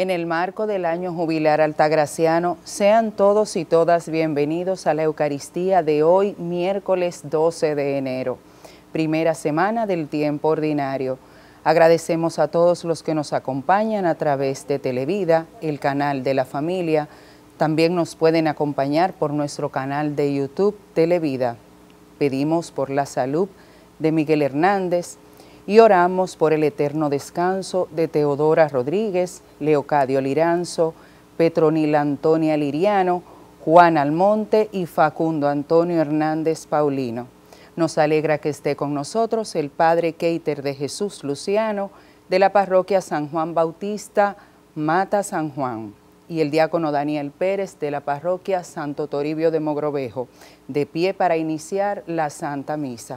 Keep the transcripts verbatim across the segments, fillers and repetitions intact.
En el marco del año jubilar altagraciano, sean todos y todas bienvenidos a la Eucaristía de hoy, miércoles doce de enero, primera semana del tiempo ordinario. Agradecemos a todos los que nos acompañan a través de Televida, el canal de la familia. También nos pueden acompañar por nuestro canal de YouTube Televida. Pedimos por la salud de Miguel Hernández y oramos por el eterno descanso de Teodora Rodríguez, Leocadio Liranzo, Petronila Antonia Liriano, Juan Almonte y Facundo Antonio Hernández Paulino. Nos alegra que esté con nosotros el Padre Keiter de Jesús Luciano de la parroquia San Juan Bautista, Mata San Juan, y el diácono Daniel Pérez de la parroquia Santo Toribio de Mogrovejo, de pie para iniciar la Santa Misa.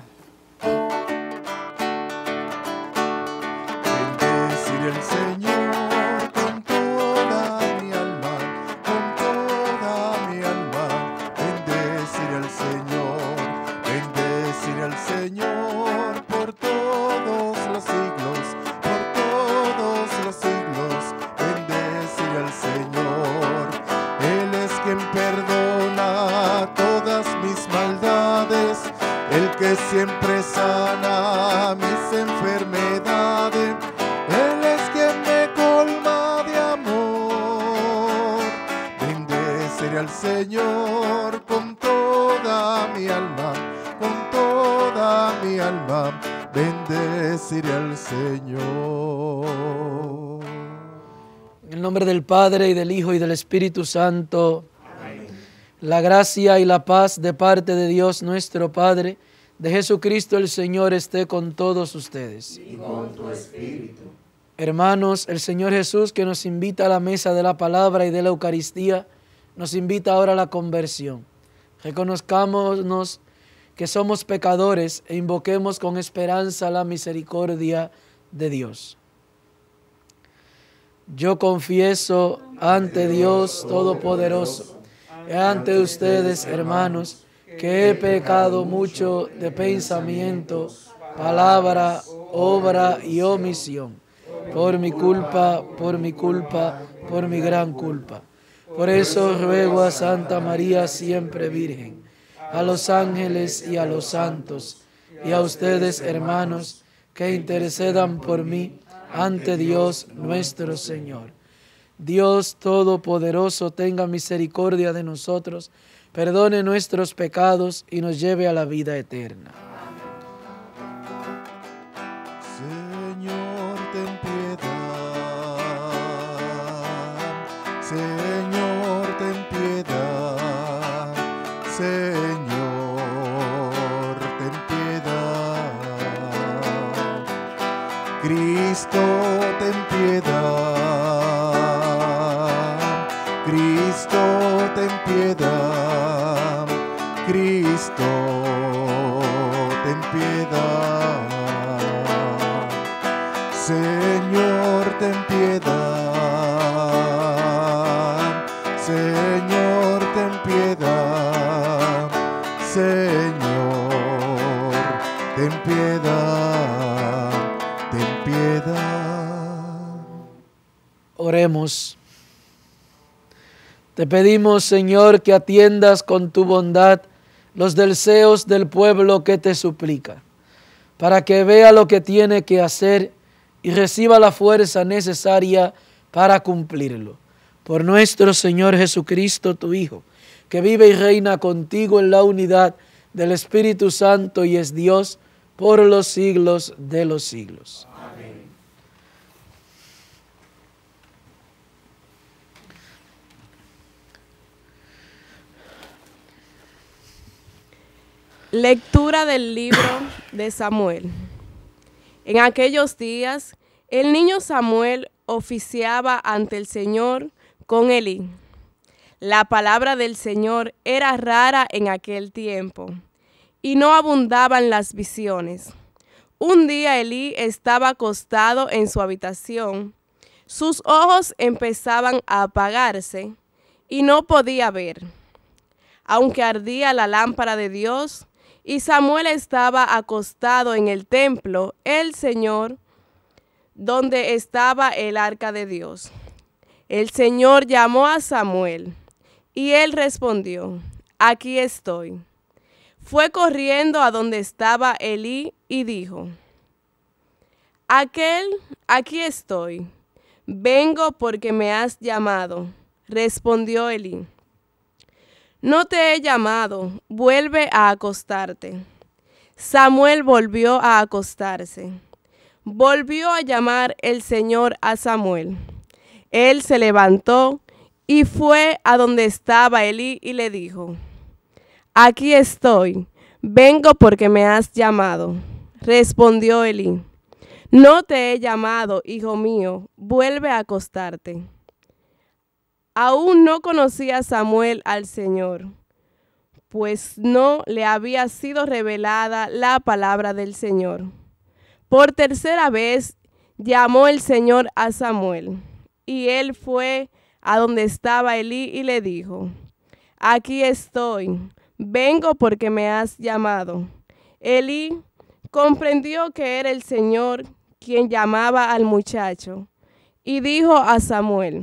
El Señor con toda mi alma, con toda mi alma, bendeciré al Señor, bendeciré al Señor por todos los siglos, por todos los siglos, bendeciré al Señor. Él es quien perdona todas mis maldades, el que siempre sana mis enfermedades. Al Señor con toda mi alma, con toda mi alma, bendeciré al Señor. En el nombre del Padre, y del Hijo, y del Espíritu Santo. Amén. La gracia y la paz de parte de Dios nuestro Padre, de Jesucristo el Señor, esté con todos ustedes. Y con tu espíritu. Hermanos, el Señor Jesús, que nos invita a la mesa de la palabra y de la Eucaristía, nos invita ahora a la conversión. Reconozcámonos que somos pecadores e invoquemos con esperanza la misericordia de Dios. Yo confieso ante Dios Todopoderoso y ante ustedes, hermanos, que he pecado mucho de pensamiento, palabra, obra y omisión, por mi culpa, por mi culpa, por mi gran culpa. Por eso ruego a Santa María siempre Virgen, a los ángeles y a los santos, y a ustedes, hermanos, que intercedan por mí ante Dios nuestro Señor. Dios Todopoderoso tenga misericordia de nosotros, perdone nuestros pecados y nos lleve a la vida eterna. Señor, ten piedad. Señor, Señor, ten piedad. Cristo, ten piedad. Cristo, ten piedad. Cristo, ten piedad. Señor, ten piedad. Señor, ten piedad. Señor, ten piedad, ten piedad. Oremos. Te pedimos, Señor, que atiendas con tu bondad los deseos del pueblo que te suplica, para que vea lo que tiene que hacer y reciba la fuerza necesaria para cumplirlo. Por nuestro Señor Jesucristo, tu Hijo, que vive y reina contigo en la unidad del Espíritu Santo y es Dios por los siglos de los siglos. Amén. Lectura del libro de Samuel. En aquellos días, el niño Samuel oficiaba ante el Señor con Elí. La palabra del Señor era rara en aquel tiempo y no abundaban las visiones. Un día Elí estaba acostado en su habitación. Sus ojos empezaban a apagarse y no podía ver, aunque ardía la lámpara de Dios, y Samuel estaba acostado en el templo, el Señor, donde estaba el arca de Dios. El Señor llamó a Samuel, y él respondió, aquí estoy. Fue corriendo a donde estaba Elí y dijo, aquel, aquí estoy. Vengo porque me has llamado. Respondió Elí, no te he llamado, vuelve a acostarte. Samuel volvió a acostarse. Volvió a llamar el Señor a Samuel. Él se levantó y fue a donde estaba Elí y le dijo, aquí estoy, vengo porque me has llamado. Respondió Elí, no te he llamado, hijo mío, vuelve a acostarte. Aún no conocía Samuel al Señor, pues no le había sido revelada la palabra del Señor. Por tercera vez llamó el Señor a Samuel, y él fue a donde estaba Elí y le dijo, aquí estoy, vengo porque me has llamado. Elí comprendió que era el Señor quien llamaba al muchacho, y dijo a Samuel,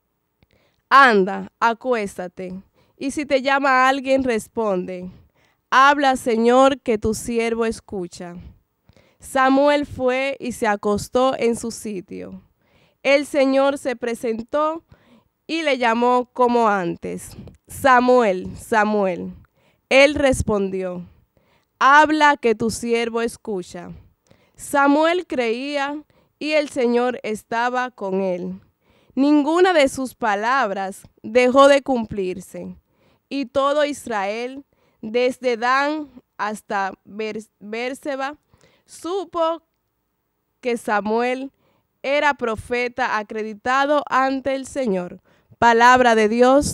anda, acuéstate, y si te llama alguien, responde, habla, Señor, que tu siervo escucha. Samuel fue y se acostó en su sitio. El Señor se presentó y le llamó como antes, Samuel, Samuel. Él respondió, habla, que tu siervo escucha. Samuel creía y el Señor estaba con él. Ninguna de sus palabras dejó de cumplirse, y todo Israel, desde Dan hasta Bérseba, supo que Samuel era profeta acreditado ante el Señor. Palabra de Dios.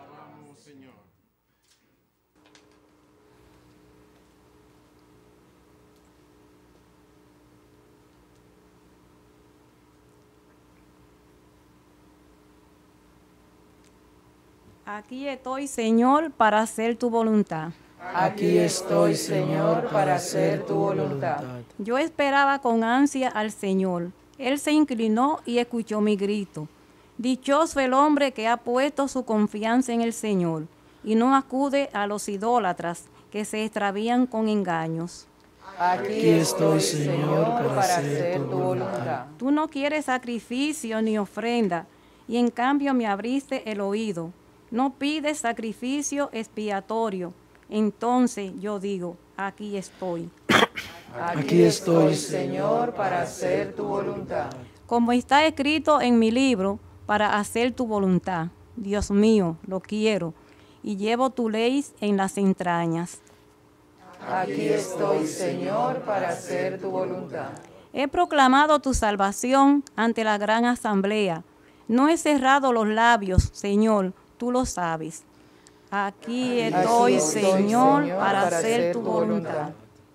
Aquí estoy, Señor, para hacer tu voluntad. Aquí estoy, Señor, para hacer tu voluntad. Yo esperaba con ansia al Señor. Él se inclinó y escuchó mi grito. Dichoso el hombre que ha puesto su confianza en el Señor y no acude a los idólatras que se extravían con engaños. Aquí estoy, Señor, para hacer tu voluntad. Tú no quieres sacrificio ni ofrenda, y en cambio me abriste el oído. No pides sacrificio expiatorio. Entonces yo digo, aquí estoy. Aquí estoy, Señor, para hacer tu voluntad. Como está escrito en mi libro, para hacer tu voluntad. Dios mío, lo quiero, y llevo tu ley en las entrañas. Aquí estoy, Señor, para hacer tu voluntad. He proclamado tu salvación ante la gran asamblea. No he cerrado los labios, Señor, tú lo sabes. Aquí estoy, Aquí estoy Señor, Señor, para, para hacer tu voluntad.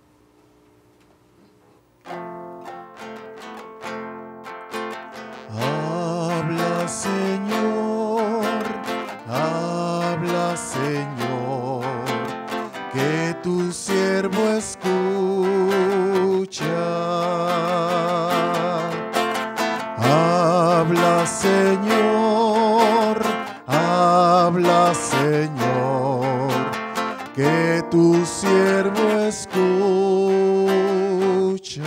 Habla, Señor, habla, Señor, que tu siervo escucha. Habla, Señor, habla, Señor, que tu siervo escucha.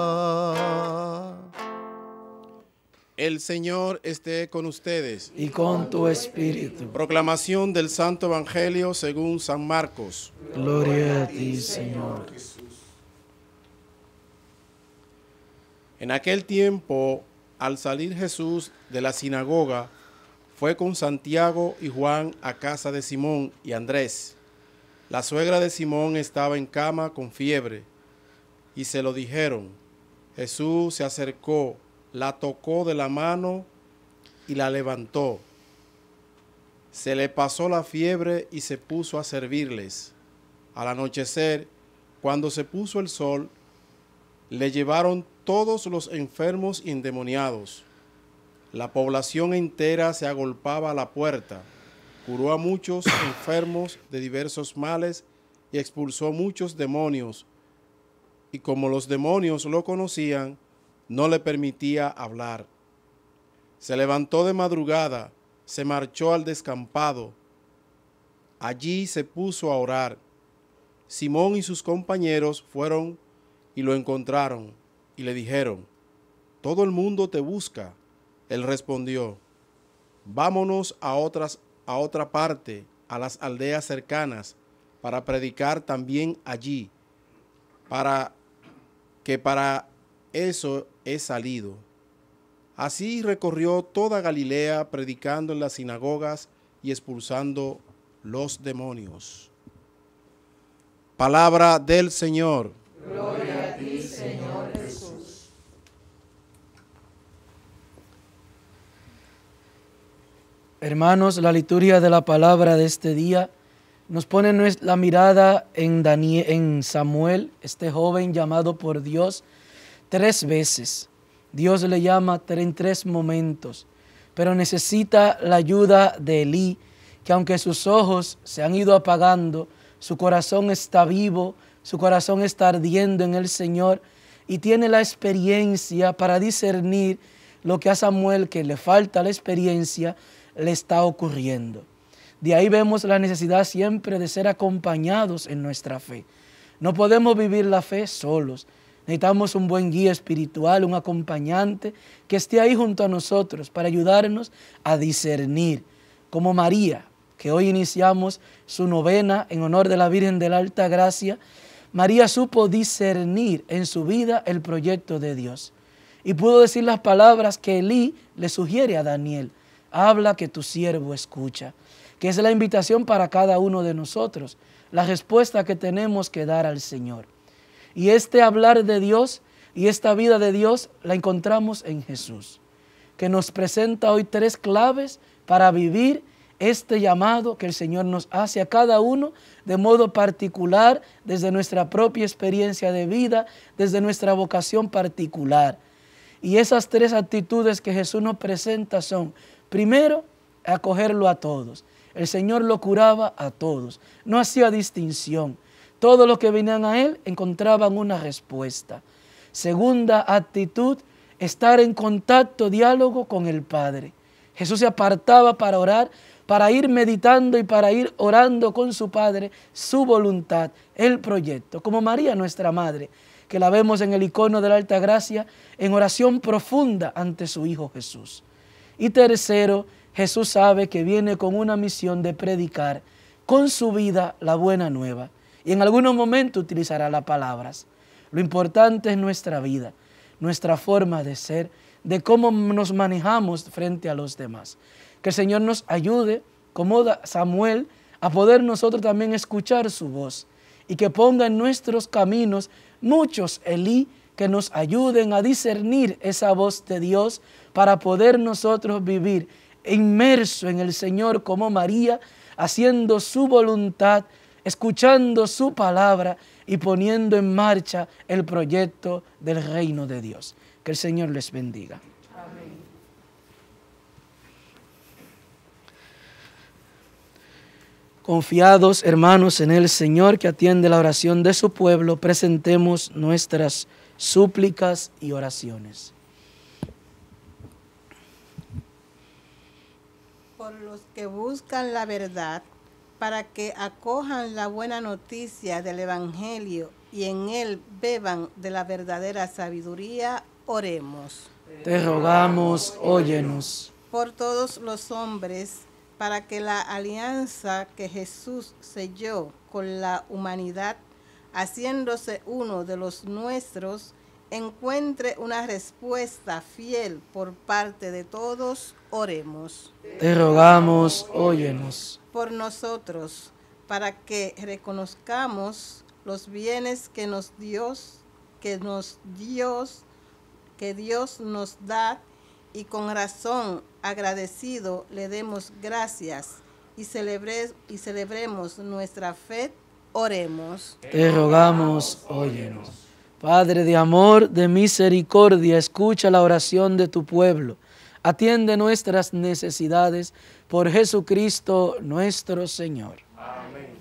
El Señor esté con ustedes. Y con tu espíritu. Proclamación del Santo Evangelio según San Marcos. Gloria a ti, Señor. En aquel tiempo, al salir Jesús de la sinagoga, fue con Santiago y Juan a casa de Simón y Andrés. La suegra de Simón estaba en cama con fiebre, y se lo dijeron. Jesús se acercó, la tocó de la mano y la levantó. Se le pasó la fiebre y se puso a servirles. Al anochecer, cuando se puso el sol, le llevaron todos los enfermos y endemoniados. La población entera se agolpaba a la puerta. Curó a muchos enfermos de diversos males y expulsó muchos demonios. Y como los demonios lo conocían, no le permitía hablar. Se levantó de madrugada, se marchó al descampado. Allí se puso a orar. Simón y sus compañeros fueron y lo encontraron y le dijeron: todo el mundo te busca. Él respondió: vámonos a otras, a otra parte, a las aldeas cercanas, para predicar también allí, para que para eso he salido. Así recorrió toda Galilea, predicando en las sinagogas y expulsando los demonios. Palabra del Señor. Gloria a ti, Señor Jesús. Hermanos, la liturgia de la palabra de este día nos pone la mirada en, Daniel, en Samuel, este joven llamado por Dios tres veces. Dios le llama en tres momentos, pero necesita la ayuda de Elí, que aunque sus ojos se han ido apagando, su corazón está vivo, su corazón está ardiendo en el Señor y tiene la experiencia para discernir lo que a Samuel, que le falta la experiencia, le está ocurriendo. De ahí vemos la necesidad siempre de ser acompañados en nuestra fe. No podemos vivir la fe solos. Necesitamos un buen guía espiritual, un acompañante que esté ahí junto a nosotros para ayudarnos a discernir. Como María, que hoy iniciamos su novena en honor de la Virgen de la Alta Gracia, María supo discernir en su vida el proyecto de Dios. Y pudo decir las palabras que Elí le sugiere a Daniel: habla que tu siervo escucha, que es la invitación para cada uno de nosotros, la respuesta que tenemos que dar al Señor. Y este hablar de Dios y esta vida de Dios la encontramos en Jesús, que nos presenta hoy tres claves para vivir este llamado que el Señor nos hace a cada uno de modo particular, desde nuestra propia experiencia de vida, desde nuestra vocación particular. Y esas tres actitudes que Jesús nos presenta son: primero, acogerlo a todos. El Señor lo curaba a todos, no hacía distinción. Todos los que venían a Él encontraban una respuesta. Segunda actitud, estar en contacto, diálogo con el Padre. Jesús se apartaba para orar, para ir meditando y para ir orando con su Padre, su voluntad, el proyecto. Como María, nuestra Madre, que la vemos en el icono de la Alta Gracia, en oración profunda ante su Hijo Jesús. Y tercero, Jesús sabe que viene con una misión de predicar con su vida la buena nueva. Y en algunos momentos utilizará las palabras. Lo importante es nuestra vida, nuestra forma de ser, de cómo nos manejamos frente a los demás. Que el Señor nos ayude, como Samuel, a poder nosotros también escuchar su voz. Y que ponga en nuestros caminos muchos Elí que nos ayuden a discernir esa voz de Dios para poder nosotros vivir inmerso en el Señor como María, haciendo su voluntad, escuchando su palabra y poniendo en marcha el proyecto del reino de Dios. Que el Señor les bendiga. Amén. Confiados, hermanos, en el Señor que atiende la oración de su pueblo, presentemos nuestras súplicas y oraciones. Por los que buscan la verdad, para que acojan la buena noticia del Evangelio y en él beban de la verdadera sabiduría, oremos. Te rogamos, óyenos. Por todos los hombres, para que la alianza que Jesús selló con la humanidad, haciéndose uno de los nuestros, encuentre una respuesta fiel por parte de todos, oremos. Te rogamos, óyenos. Por nosotros, para que reconozcamos los bienes que nos Dios, que nos Dios, que Dios nos da, y con razón agradecido le demos gracias y, celebre, y celebremos nuestra fe, oremos. Te rogamos, óyenos. Padre de amor, de misericordia, escucha la oración de tu pueblo. Atiende nuestras necesidades por Jesucristo nuestro Señor. Amén.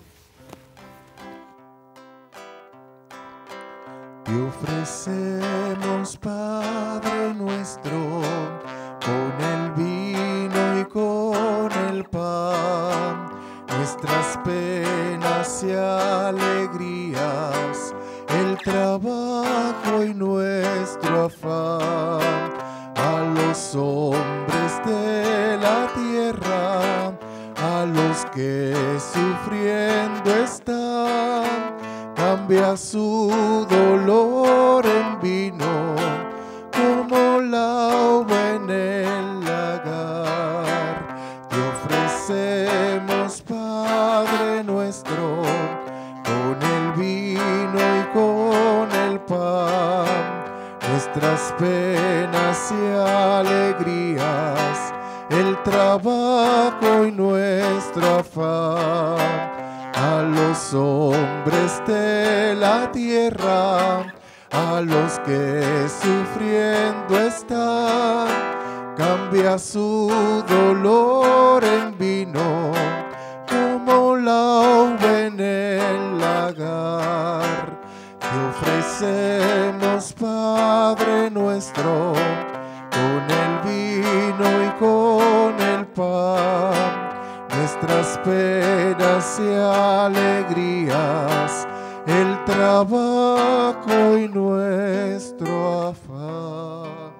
Te ofrecemos, Padre nuestro, con el vino y con el pan, nuestras penas y alegrías, el trabajo y nuestro afán. A los hombres de la tierra, a los que sufriendo están, cambia su dolor en vino, como la uva en el lagar. Te ofrecemos, Padre nuestro, con el vino y con el pan, nuestras penas y alegrías, el trabajo y nuestro afán. A los hombres de la tierra, a los que sufriendo están, cambia su dolor en vino, como la uva en el lagar. Te ofrecemos, Padre nuestro, con el vino y con el pan, nuestras penas y alegrías, el trabajo y nuestro afán.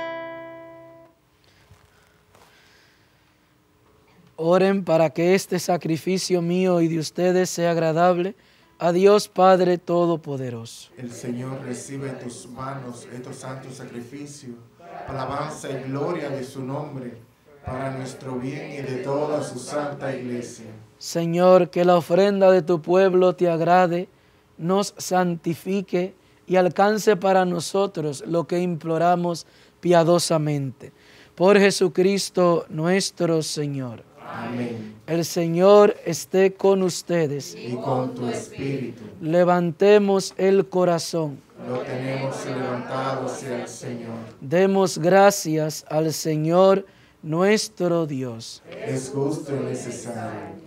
Oren para que este sacrificio mío y de ustedes sea agradable a Dios Padre Todopoderoso. El Señor recibe de tus manos estos santos sacrificios, alabanza y gloria de su nombre, para nuestro bien y de toda su santa iglesia. Señor, que la ofrenda de tu pueblo te agrade, nos santifique y alcance para nosotros lo que imploramos piadosamente. Por Jesucristo nuestro Señor. Amén. El Señor esté con ustedes. Y con tu espíritu. Levantemos el corazón. Lo tenemos levantado hacia el Señor. Demos gracias al Señor nuestro Dios. Es justo y necesario.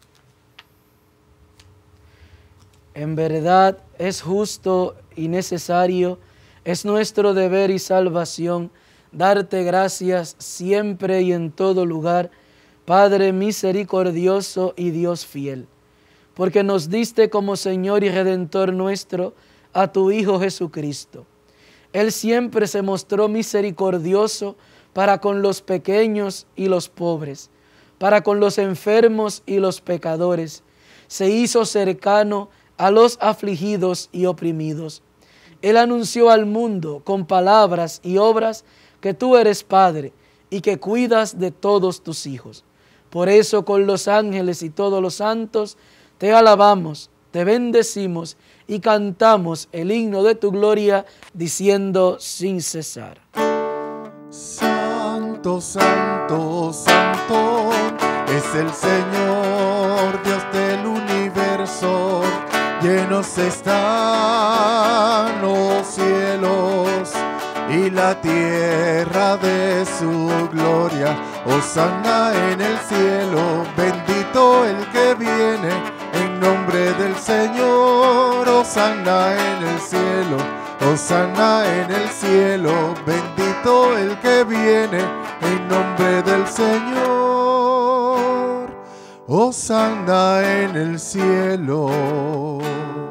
En verdad es justo y necesario, es nuestro deber y salvación darte gracias siempre y en todo lugar, Padre misericordioso y Dios fiel, porque nos diste como Señor y Redentor nuestro a tu Hijo Jesucristo. Él siempre se mostró misericordioso para con los pequeños y los pobres, para con los enfermos y los pecadores. Se hizo cercano a los afligidos y oprimidos. Él anunció al mundo con palabras y obras que tú eres Padre y que cuidas de todos tus hijos. Por eso con los ángeles y todos los santos te alabamos, te bendecimos y cantamos el himno de tu gloria diciendo sin cesar. Santo, santo, santo es el Señor, Dios del universo. Llenos están los cielos y la tierra de su gloria. Hosana en el cielo, bendito el que viene en nombre del Señor. Hosana en el cielo, hosana en el cielo, bendito el que viene en nombre del Señor. Hosana en el cielo.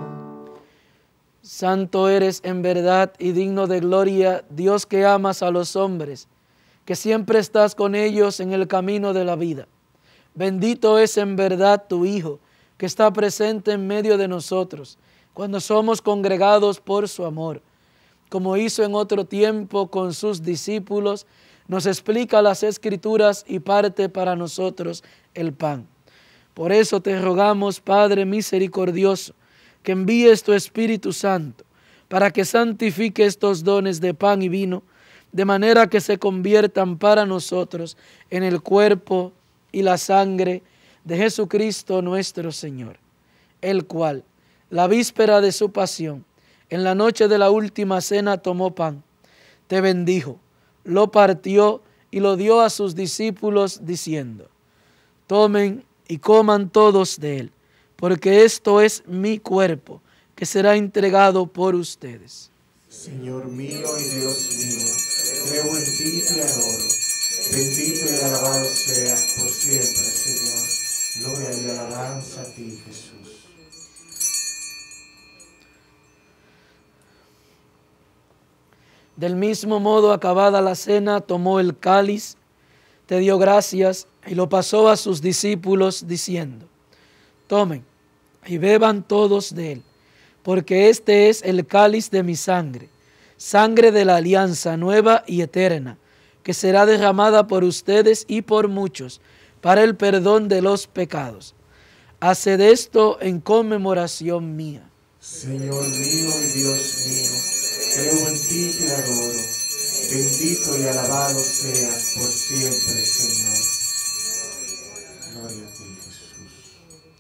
Santo eres en verdad y digno de gloria, Dios que amas a los hombres, que siempre estás con ellos en el camino de la vida. Bendito es en verdad tu Hijo, que está presente en medio de nosotros, cuando somos congregados por su amor. Como hizo en otro tiempo con sus discípulos, nos explica las Escrituras y parte para nosotros el pan. Por eso te rogamos, Padre misericordioso, que envíes tu Espíritu Santo para que santifique estos dones de pan y vino, de manera que se conviertan para nosotros en el cuerpo y la sangre de Jesucristo nuestro Señor, el cual, la víspera de su pasión, en la noche de la última cena tomó pan, te bendijo, lo partió y lo dio a sus discípulos diciendo: tomen y coman todos de él, porque esto es mi cuerpo, que será entregado por ustedes. Señor mío y Dios mío, creo en ti y te adoro. Bendito y alabado seas por siempre, Señor. Gloria y alabanza a ti, Jesús. Del mismo modo, acabada la cena, tomó el cáliz, te dio gracias y lo pasó a sus discípulos diciendo: tomen y beban todos de él, porque este es el cáliz de mi sangre, sangre de la alianza nueva y eterna, que será derramada por ustedes y por muchos para el perdón de los pecados. Haced esto en conmemoración mía. Señor mío y Dios mío, creo en ti y te adoro. Bendito y alabado seas por siempre, Señor. Gloria a ti, Jesús.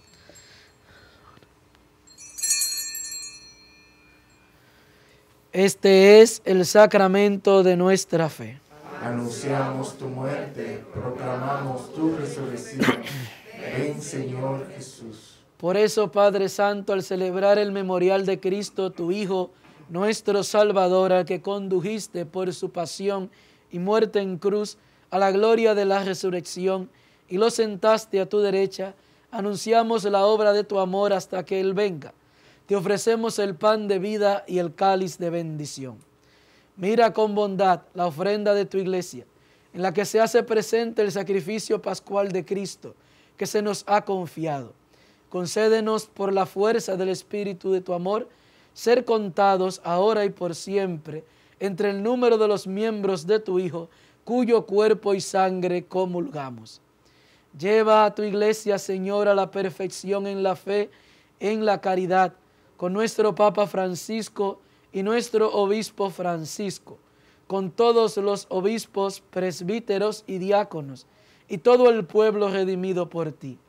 Este es el sacramento de nuestra fe. Anunciamos tu muerte, proclamamos tu resurrección. Ven, Señor Jesús. Por eso, Padre Santo, al celebrar el memorial de Cristo, tu Hijo, nuestro Salvador, al que condujiste por su pasión y muerte en cruz a la gloria de la resurrección y lo sentaste a tu derecha, anunciamos la obra de tu amor hasta que Él venga. Te ofrecemos el pan de vida y el cáliz de bendición. Mira con bondad la ofrenda de tu iglesia, en la que se hace presente el sacrificio pascual de Cristo, que se nos ha confiado. Concédenos por la fuerza del Espíritu de tu amor, ser contados ahora y por siempre entre el número de los miembros de tu Hijo, cuyo cuerpo y sangre comulgamos. Lleva a tu iglesia, Señor, a la perfección en la fe, en la caridad, con nuestro Papa Francisco y nuestro Obispo Francisco, con todos los obispos, presbíteros y diáconos, y todo el pueblo redimido por ti.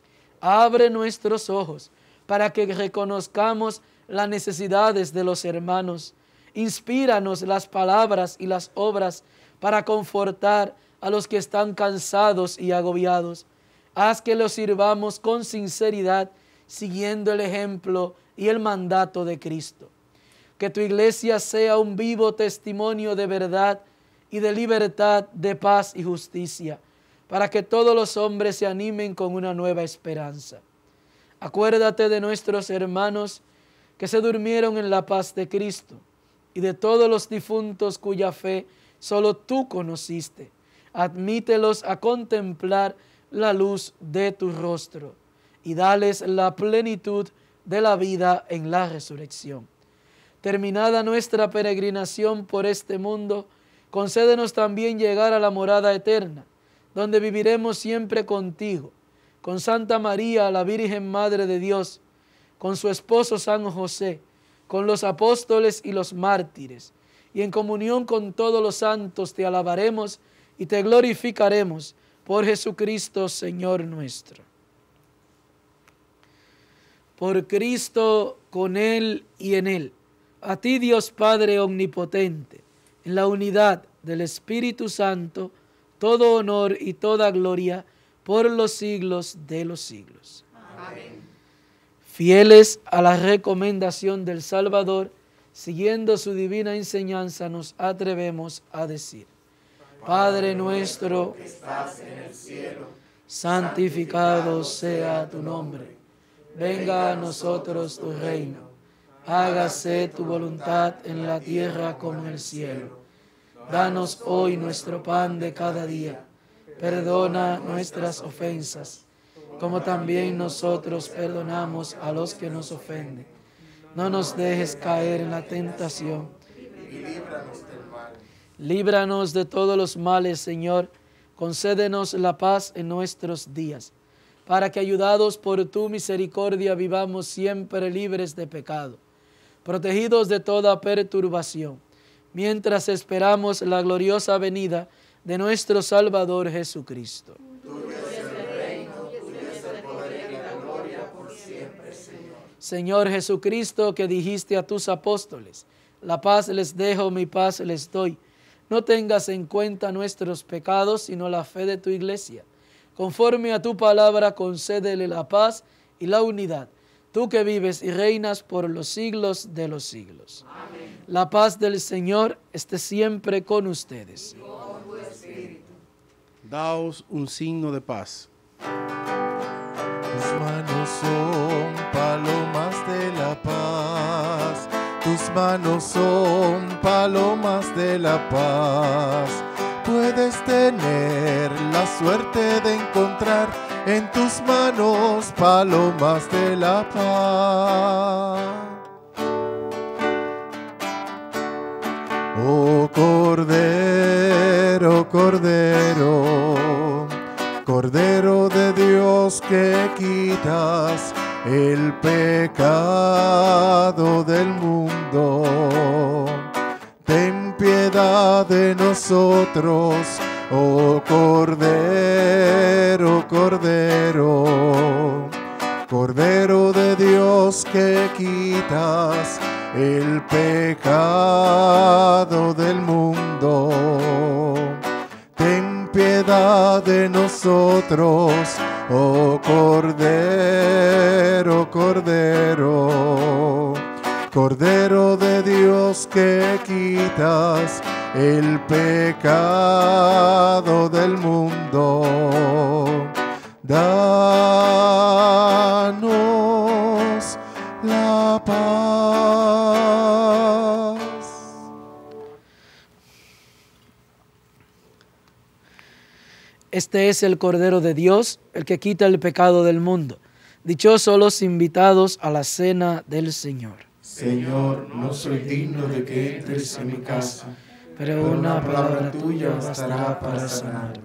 Abre nuestros ojos para que reconozcamos las necesidades de los hermanos. Inspíranos las palabras y las obras para confortar a los que están cansados y agobiados. Haz que los sirvamos con sinceridad, siguiendo el ejemplo y el mandato de Cristo. Que tu iglesia sea un vivo testimonio de verdad y de libertad, de paz y justicia, para que todos los hombres se animen con una nueva esperanza. Acuérdate de nuestros hermanos que se durmieron en la paz de Cristo y de todos los difuntos cuya fe solo tú conociste. Admítelos a contemplar la luz de tu rostro y dales la plenitud de la vida en la resurrección. Terminada nuestra peregrinación por este mundo, concédenos también llegar a la morada eterna, donde viviremos siempre contigo, con Santa María, la Virgen Madre de Dios, con su esposo San José, con los apóstoles y los mártires, y en comunión con todos los santos te alabaremos y te glorificaremos por Jesucristo, Señor nuestro. Por Cristo, con Él y en Él, a ti Dios Padre omnipotente, en la unidad del Espíritu Santo, todo honor y toda gloria por los siglos de los siglos. Amén. Fieles a la recomendación del Salvador, siguiendo su divina enseñanza, nos atrevemos a decir: Padre nuestro que estás en el cielo, santificado sea tu nombre. Venga a nosotros tu reino. Hágase tu voluntad en la tierra como en el cielo. Danos hoy nuestro pan de cada día. Perdona nuestras ofensas, como también nosotros perdonamos a los que nos ofenden. No nos dejes caer en la tentación. Y líbranos del mal. Líbranos de todos los males, Señor. Concédenos la paz en nuestros días, para que, ayudados por tu misericordia, vivamos siempre libres de pecado, protegidos de toda perturbación, mientras esperamos la gloriosa venida de nuestro Salvador Jesucristo. Tuyo es el reino, tuyo es el poder y la gloria por siempre, Señor. Señor Jesucristo, que dijiste a tus apóstoles: la paz les dejo, mi paz les doy. No tengas en cuenta nuestros pecados, sino la fe de tu iglesia. Conforme a tu palabra, concédele la paz y la unidad, tú que vives y reinas por los siglos de los siglos. Amén. La paz del Señor esté siempre con ustedes. Con tu espíritu. daos un signo de paz. Tus manos son palomas de la paz. Tus manos son palomas de la paz. Puedes tener la suerte de encontrar en tus manos palomas de la paz. Oh Cordero, Cordero, Cordero de Dios que quitas el pecado del mundo, ten piedad de nosotros, oh Cordero, Cordero, Cordero de Dios que quitas el pecado del mundo, ten piedad de nosotros, oh Cordero, Cordero, Cordero de Dios que quitas el pecado del mundo, danos la paz. Este es el Cordero de Dios, el que quita el pecado del mundo. Dichosos los invitados a la cena del Señor. Señor, no soy digno de que entres en mi casa, pero una palabra tuya bastará para sanarme.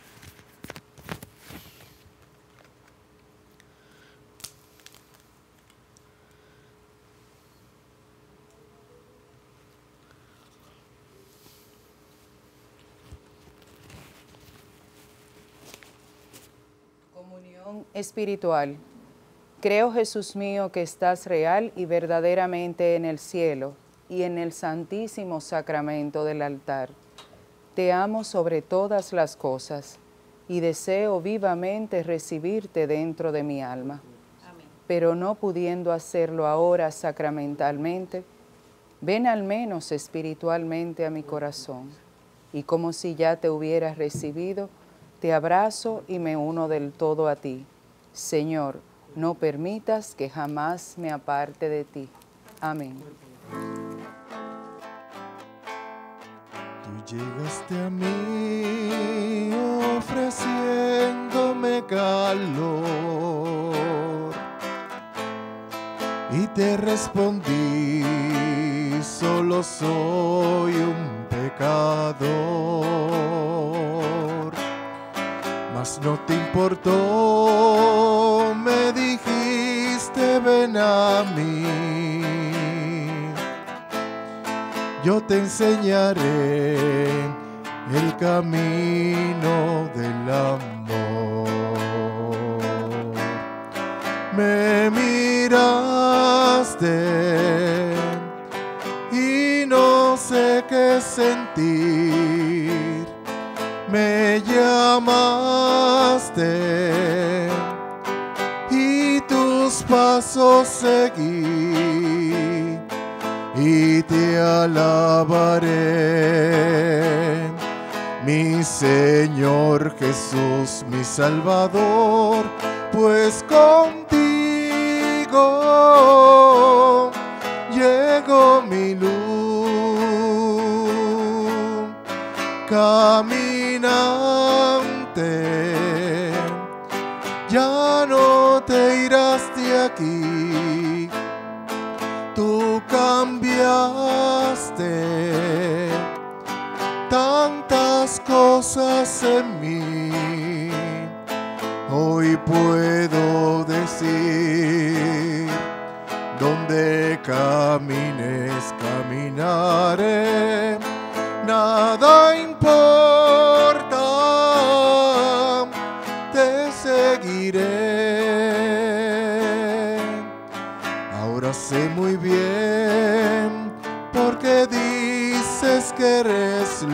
Comunión espiritual. Creo, Jesús mío, que estás real y verdaderamente en el cielo y en el santísimo sacramento del altar. Te amo sobre todas las cosas y deseo vivamente recibirte dentro de mi alma. Amén. Pero no pudiendo hacerlo ahora sacramentalmente, ven al menos espiritualmente a mi corazón y como si ya te hubieras recibido, te abrazo y me uno del todo a ti. Señor, no permitas que jamás me aparte de ti. Amén. Tú llegaste a mí ofreciéndome calor y te respondí, solo soy un pecador. Mas no te importó, me dijiste ven a mí, yo te enseñaré el camino del amor. Me miraste y no sé qué sentir, me llamaste y tus pasos seguí y te alabaré, mi Señor Jesús, mi Salvador, pues contigo llegó mi luz. Caminante, ya no te irás de aquí, tú cambiaste tantas cosas en mí, hoy puedo decir, donde camines, caminaré, nada importa, te seguiré. Ahora sé muy bien por qué dices que eres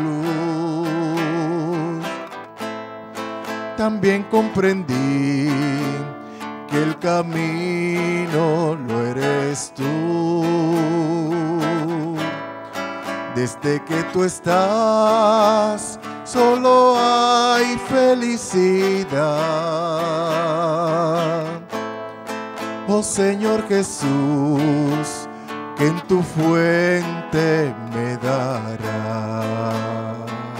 luz. También comprendí que el camino lo eres tú. Desde que tú estás, solo hay felicidad. Oh Señor Jesús, que en tu fuente me dará.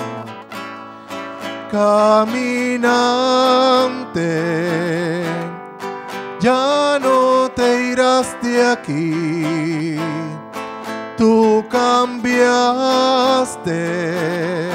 Caminante, ya no te irás de aquí, tú cambiaste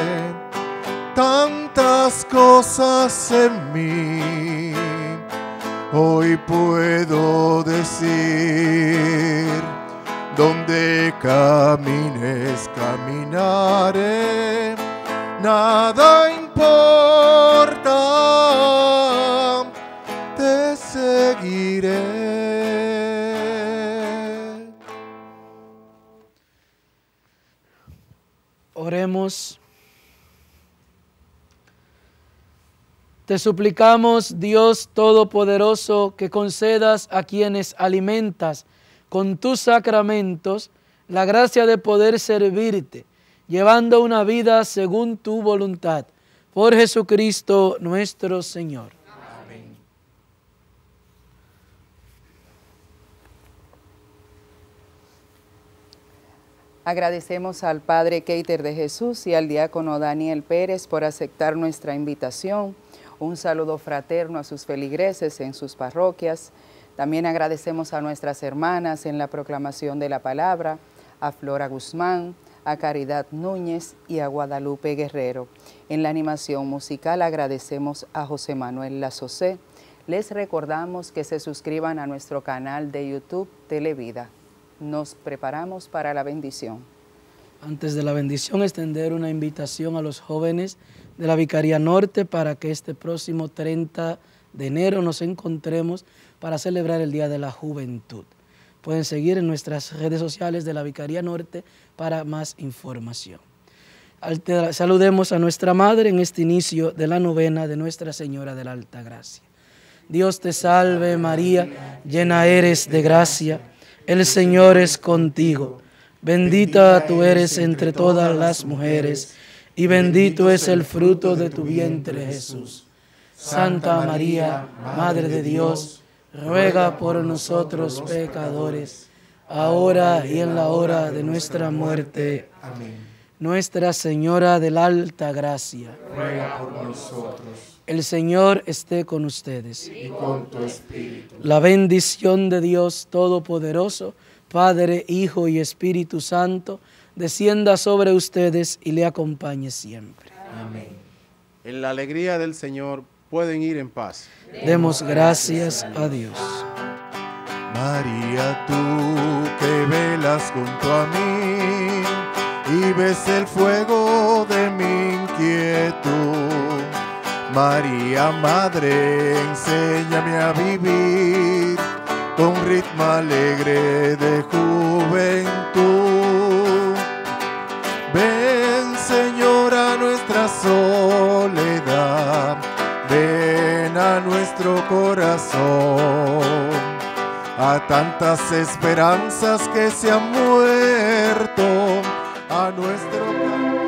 tantas cosas en mí. Hoy puedo decir, donde camines, caminaré, nada importa, te seguiré. Oremos. Te suplicamos, Dios Todopoderoso, que concedas a quienes alimentas con tus sacramentos la gracia de poder servirte, llevando una vida según tu voluntad. Por Jesucristo nuestro Señor. Amén. Agradecemos al Padre Keiter de Jesús y al diácono Daniel Pérez por aceptar nuestra invitación. Un saludo fraterno a sus feligreses en sus parroquias. También agradecemos a nuestras hermanas en la proclamación de la palabra, a Flora Guzmán, a Caridad Núñez y a Guadalupe Guerrero. En la animación musical agradecemos a José Manuel Lazosé. Les recordamos que se suscriban a nuestro canal de YouTube Televida. Nos preparamos para la bendición. Antes de la bendición, extender una invitación a los jóvenes de la Vicaría Norte para que este próximo treinta de enero nos encontremos para celebrar el Día de la Juventud. Pueden seguir en nuestras redes sociales de la Vicaría Norte para más información. Saludemos a nuestra Madre en este inicio de la novena de Nuestra Señora de la Alta Gracia. Dios te salve María, llena eres de gracia, el Señor es contigo. Bendita tú eres entre todas las mujeres, y bendito es el fruto de tu vientre, Jesús. Santa María, Madre de Dios, ruega por nosotros pecadores, ahora y en la hora de nuestra muerte. Amén. Nuestra Señora de la Alta Gracia, Ruega por nosotros. el Señor esté con ustedes. Y con tu espíritu. La bendición de Dios Todopoderoso, Padre, Hijo y Espíritu Santo, descienda sobre ustedes y le acompañe siempre. Amén. En la alegría del Señor pueden ir en paz. Demos gracias a Dios. María, tú que velas junto a mí y ves el fuego de mi inquietud. María, Madre, enséñame a vivir con ritmo alegre de juventud. Ven, Señora, nuestra soledad, ven a nuestro corazón, a tantas esperanzas que se han muerto, a nuestro